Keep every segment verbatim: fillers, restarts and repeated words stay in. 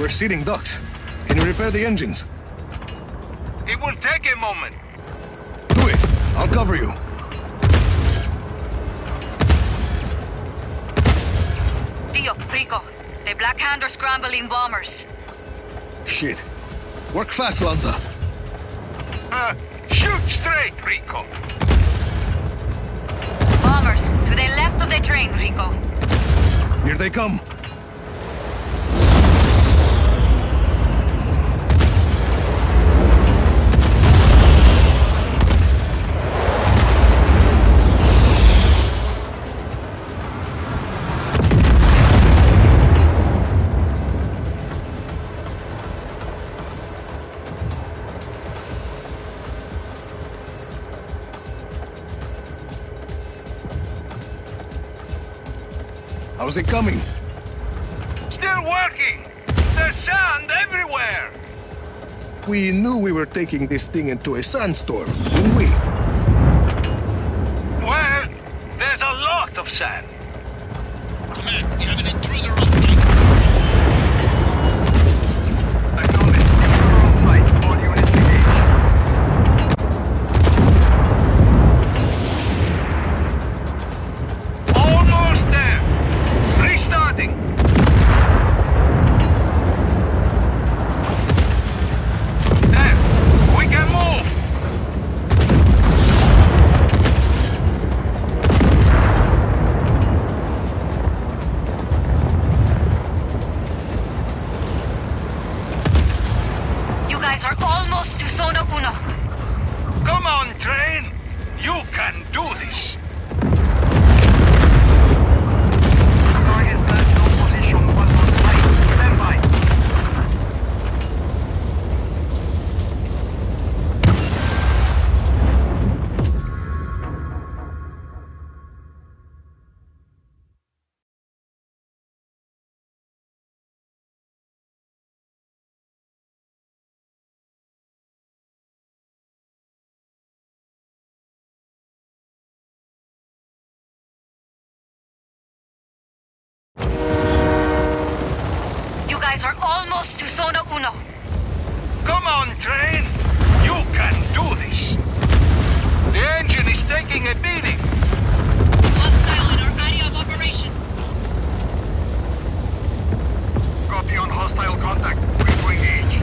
We're seeding ducks. Can you repair the engines? It will take a moment. Do it. I'll cover you. Dio, Rico. The Black Hand are scrambling bombers. Shit. Work fast, Lanza. Uh, shoot straight, Rico. Bombers, to the left of the train, Rico. Here they come. How's it coming? Still working! There's sand everywhere! We knew we were taking this thing into a sandstorm, didn't we? Well, there's a lot of sand. Command, we have an intruder on site. Acknowledge. Intruder on site. All units engaged. Almost there. Restarting. There. We can move. You guys are almost to Zona Uno. Come on, train. You can do this. Target platform position was on site. Stand by. You guys are almost to Zona Uno. Come on, train. You can do this. The engine is taking a beating. Hostile in our area of operation. Copy on hostile contact. Free to engage.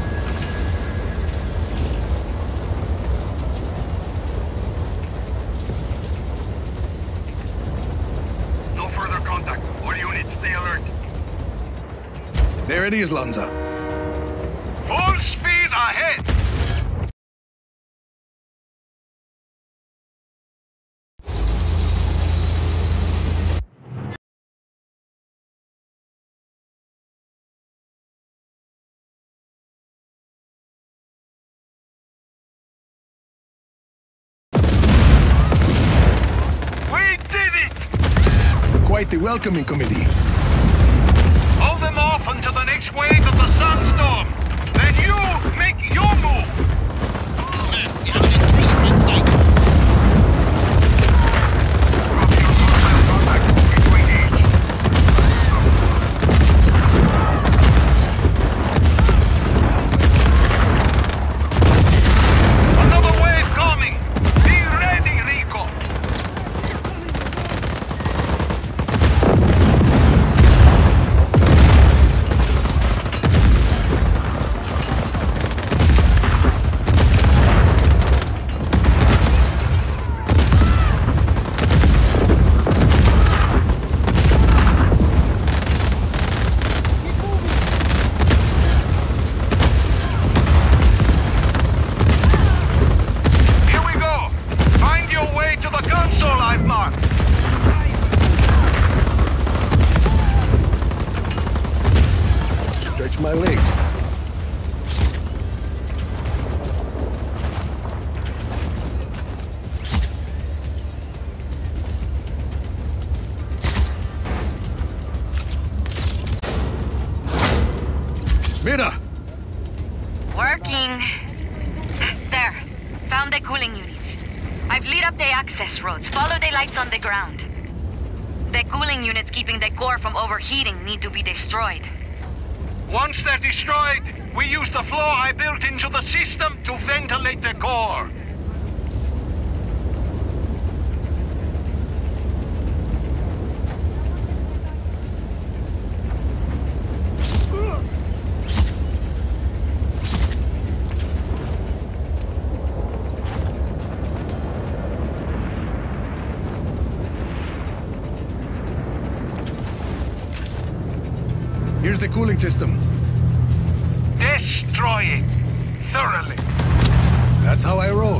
No further contact. All units stay alert. There it is, Lanza. Full speed ahead. We did it! Quite the welcoming committee. Hold them off until the next wave of the sandstorm. Then you make your move. Command, we have an intruder on site. Copy on hostile contact. Free to engage. Another wave coming. Be ready, Rico. Here we go. Find your way to the console I've marked. Stretch my legs. Mira! Working. There. Found the cooling units. I've lit up the access roads. Follow the lights on the ground. The cooling units keeping the core from overheating need to be destroyed. Once they're destroyed, we use the floor I built into the system to ventilate the core. Here's the cooling system. Destroy it thoroughly. That's how I roll.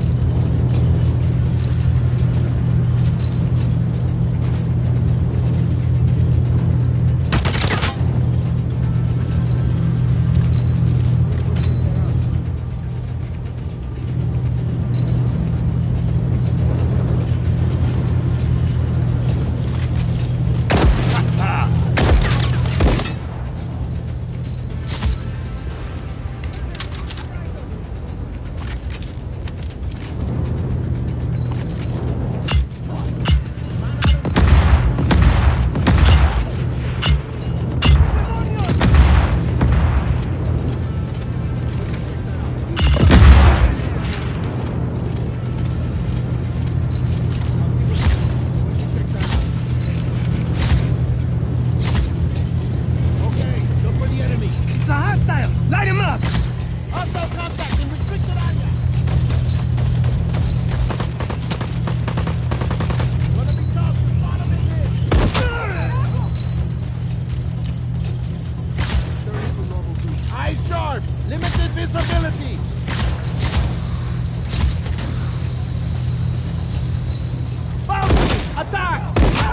Limited visibility! Bounty! Attack!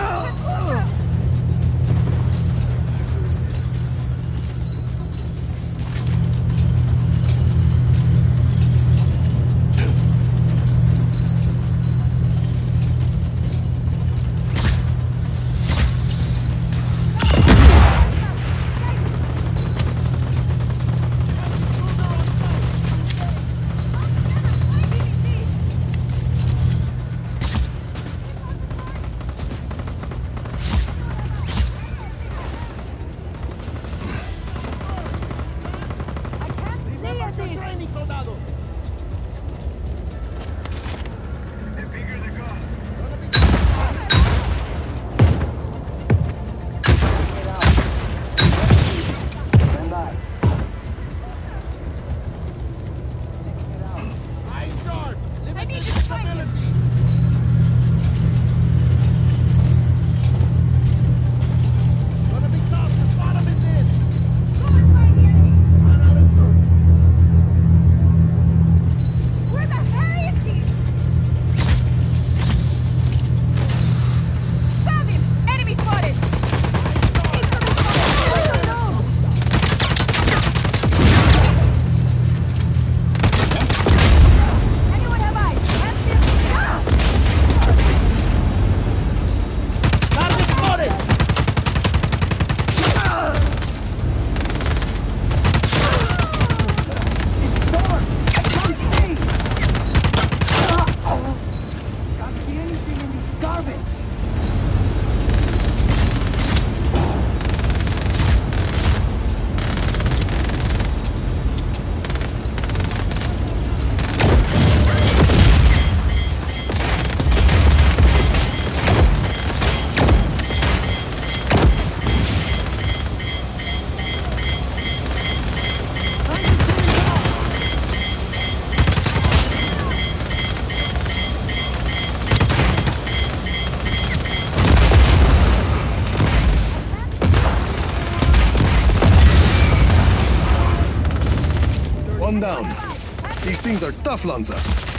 One down. These things are tough, Lanza.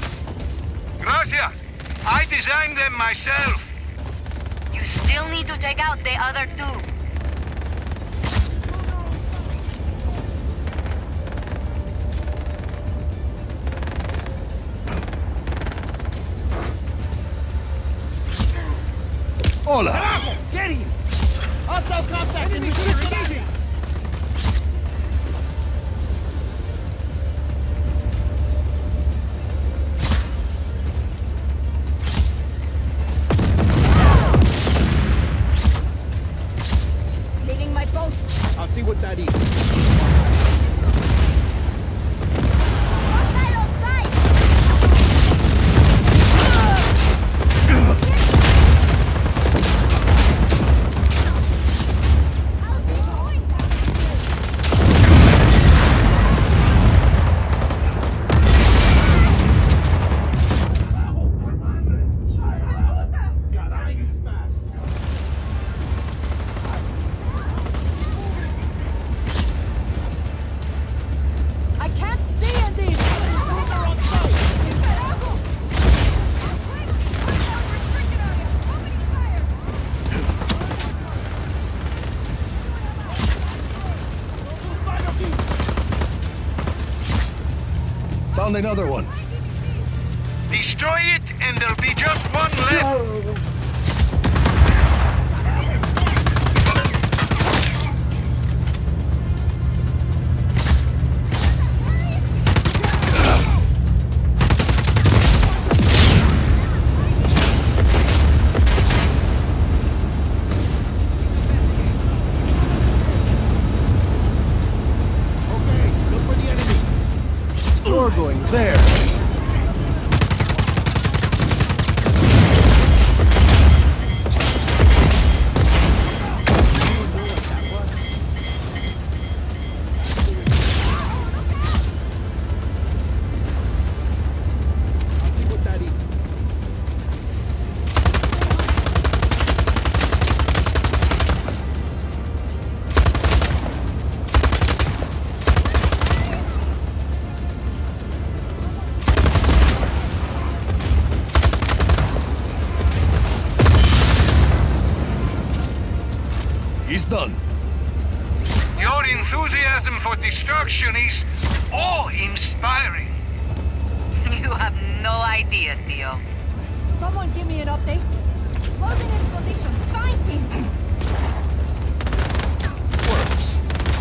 Gracias. I designed them myself. You still need to take out the other two. Hola! Get him! Hostile contact in restricted area! Leaving my post. I'll see see what that is. Hostile on sight! Found another one. Destroy it, and there'll be just one left. Okay, look for the enemy. We're going there. See what that is. He's done. Your enthusiasm for destruction is awe-inspiring. You have no idea, Theo. Someone give me an update. Holding his position. Find him! Works.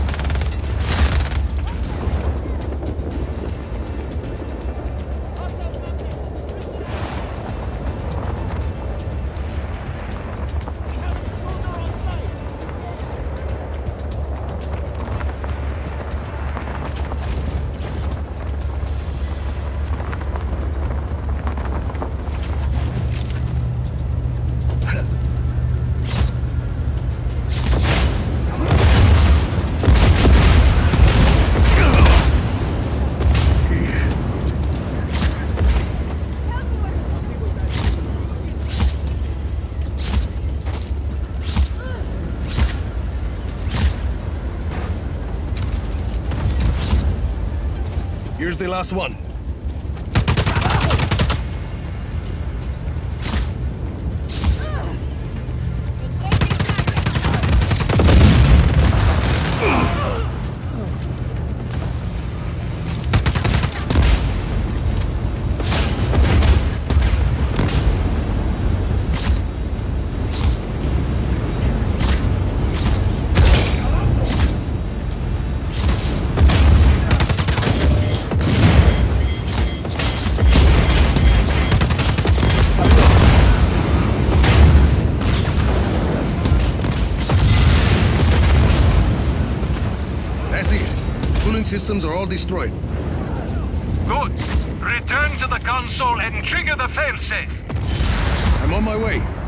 Here's the last one. That's it. Cooling systems are all destroyed. Good. Return to the console and trigger the failsafe. I'm on my way.